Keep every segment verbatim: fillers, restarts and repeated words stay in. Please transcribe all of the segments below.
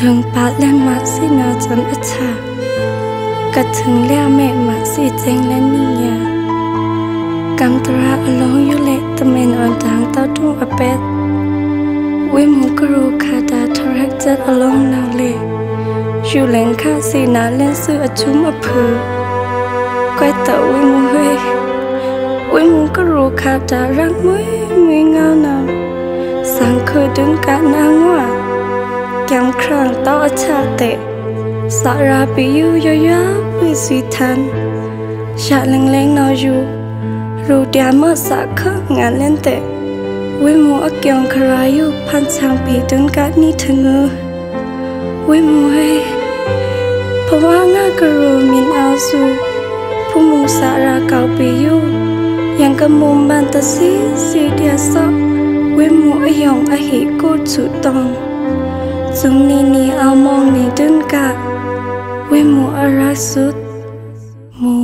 ถึงปาเล่นมาสินาจนอัจฉากระถึงเลี้ยแม่มาสิเจงและนิยากำตราอลองยุเล็ตเมนอ่อนทางเต้าทุ่งอเป็ดวิมุกรูคาดาทรักจัดอลองนาวเล่อยู่แหล่งข้าสีนาเล่นซื้ออชุมอผือก้อยเต่าวิมุเฮวิมุกรูคาดารักมือมือเงาหนาวสังเคยดึงกะนางว่าแกมครั้งต่อชาเตะสาราปีอยู่ยาวๆวิสีทันชาเล็งๆนออยู่รูเดียเมื่อสักข้างานเล่นเตะวิมูอเกียงครายุพันช่างปีดึงกะนี้ถึงเออวิมูเฮเพราะว่างากรูมินอาสูผู้มุงสาราเก่าปีอยู่ยังกะมุมบันตสีสีเดียซอกวิมูอยองอหิกูจุตองจุงนีนีเอามองนีดึงกะวิมูอรักสุดมู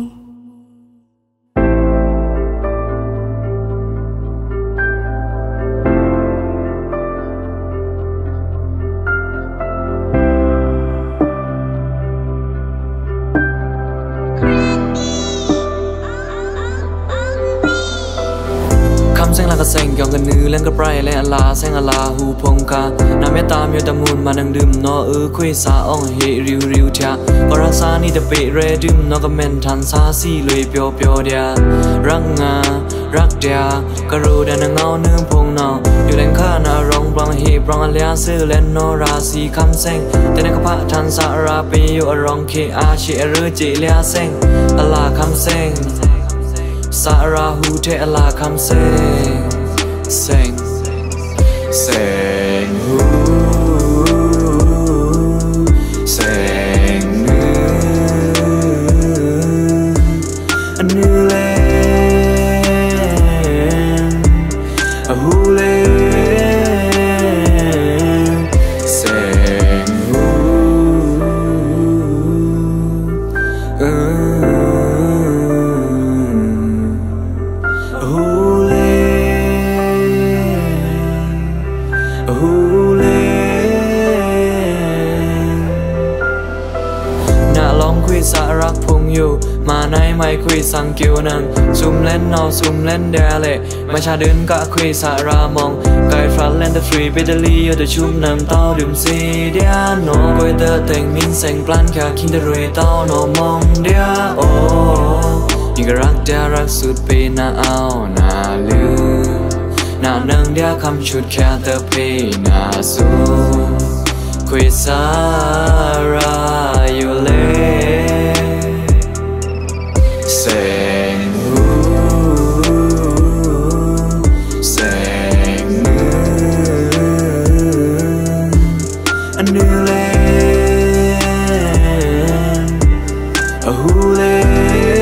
เส้นลากระเซ็งยองกันนือเล่นกับไรและอลาเส้นอลาหูพงกาน้ำเมตตาเมียตะมูลมานังดื่มนอเออคุยสาอ่องเฮริวริวเทียก็รักษานี่ตะเปะเรดื่มนอก็เมนทันซาซีเลยเปียวเปียวเดียรักงารักเดียก็รู้แต่นังเงาเนื้อพงนออยู่แหล่งข้านาร้องปลองเฮปลองอเลียซื้อเล่นนอราสีคำเส้งแต่ในกระเพาะทันสาราเปียวอรองเคอาเชหรือจิเลียเส้งอลาคำเส้งสาราหูเทอลาคำเส้งเส้งเส้งหูเส้งเนื้อเนื้อเล่นหูเล่นเส้งหูเออหูเล่หูเล่น่าลองคุยสารักพงอยู่มาในไม่คุยสังเกียวนังซุ่มเล่นเอาซุ่มเล่นเดเล่มาชาเดินกะคุยสารามองไกลฟรันเล่นแต่ฟรีเบตเตอรี่แต่ชุ่มน้ำเต้าดื่มซีเดียโนบอยเตอร์แต่งมินเซ็งปลันแค่คิดแต่รวยเต้าโนมองเดียโอยิ่งรักเดียรักสุดปีน่าเอาน่าลืมน่าเนื่องเดียคำชุดแค่เตอร์ปีน่าสูงคุยสาราอยู่เลยเส้นหูเส้นเนื้อเนื้อเล่นหูเล่